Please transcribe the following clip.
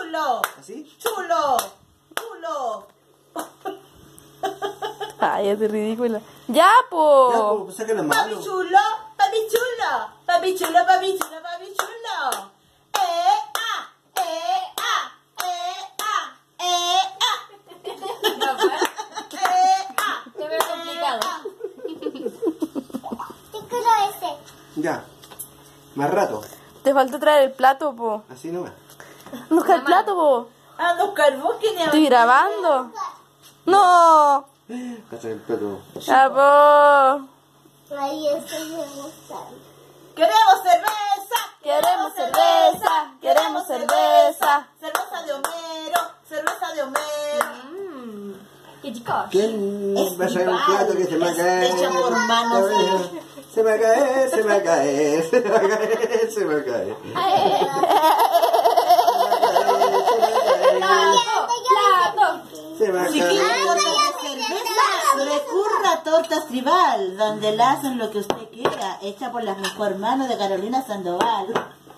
chulo. ¿Así? Chulo. Chulo. Ay, es ridícula. ¡Ya, Ya, po! pues saca la Papi mano. chulo. Papi chulo. Papi chulo, papi chulo, papi chulo. Ah, ah, ah, ah. Se ve complicado. Ya. Más rato. Te falta traer el plato, po. Así nomás. Busca el plato, po. Anda a buscar vos que ni Estoy grabando. ¡No! Cacha el plato. ¡Ya, po! Ahí estoy demostrando. ¡Queremos cerveza! Queremos cerveza, queremos cerveza. Cerveza de Homero, cerveza de Homero. ¡Qué chicos! ¿Quién va a traer un plato que se me va a caer? Hecha por manos. Se me va a caer, se me va a caer, se me va a caer, se me va a caer. ¡Plato! Se me va a Si quiere caer. tortas de cerveza, recurra a Tortas Tribal, donde le hacen lo que usted quiera, hecha por las mejores manos de Carolina Sandoval.